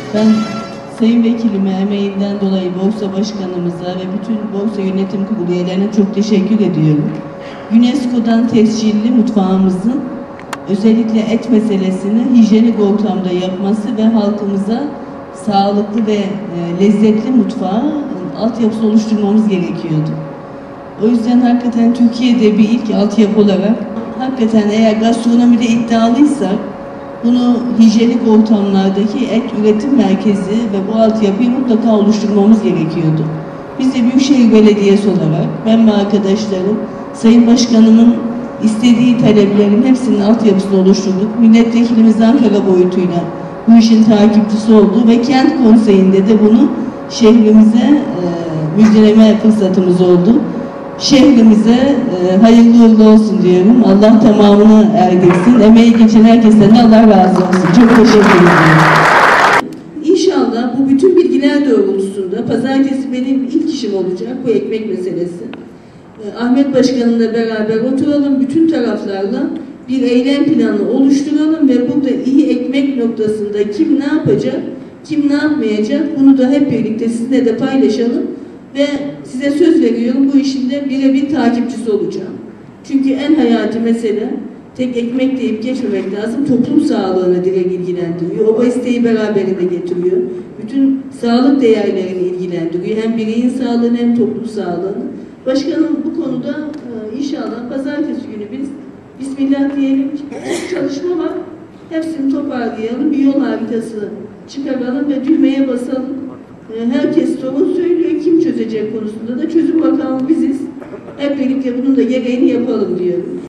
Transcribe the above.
Ben Sayın Vekilime emeğinden dolayı Borsa Başkanımıza ve bütün Borsa Yönetim Kurulu üyelerine çok teşekkür ediyorum. UNESCO'dan tescilli mutfağımızın özellikle et meselesini hijyenik ortamda yapması ve halkımıza sağlıklı ve lezzetli mutfağı altyapısı oluşturmamız gerekiyordu. O yüzden hakikaten Türkiye'de bir ilk altyapı olarak hakikaten eğer gastronomide iddialıysak bunu hijyenik ortamlardaki et üretim merkezi ve bu altyapıyı mutlaka oluşturmamız gerekiyordu. Biz de Büyükşehir Belediyesi olarak ben ve arkadaşlarım Sayın Başkanımın istediği taleplerin hepsinin altyapısını oluşturduk. Milletvekilimiz Ankara boyutuyla bu işin takipçisi oldu ve kent konseyinde de bunu şehrimize müjdeleme fırsatımız oldu. Şehrimize hayırlı uğurlu olsun diyorum. Allah tamamını erdirsin. Emeği geçen herkesten de Allah razı olsun. Çok teşekkür ederim. İnşallah bu bütün bilgiler doğrultusunda pazartesi benim ilk işim olacak bu ekmek meselesi. Ahmet Başkanımla beraber oturalım, bütün taraflarla bir eylem planı oluşturalım ve burada iyi ekmek noktasında kim ne yapacak, kim ne yapmayacak bunu da hep birlikte sizinle de paylaşalım. Ve size söz veriyorum bu işin de birebir takipçisi olacağım. Çünkü en hayati mesele tek ekmek deyip geçmemek lazım. Toplum sağlığını direkt ilgilendiriyor. Obeziteyi beraberinde getiriyor. Bütün sağlık değerlerini ilgilendiriyor. Hem bireyin sağlığını hem toplum sağlığını. Başkanım bu konuda inşallah pazartesi günü biz Bismillah diyelim. Çalışma var. Hepsini toparlayalım. Bir yol haritası çıkaralım ve düğmeye basalım. Herkes sorun söylüyor. Kim çözecek konusunda da çözüm bakanı biziz. Hep birlikte bunun da gereğini yapalım diyorum.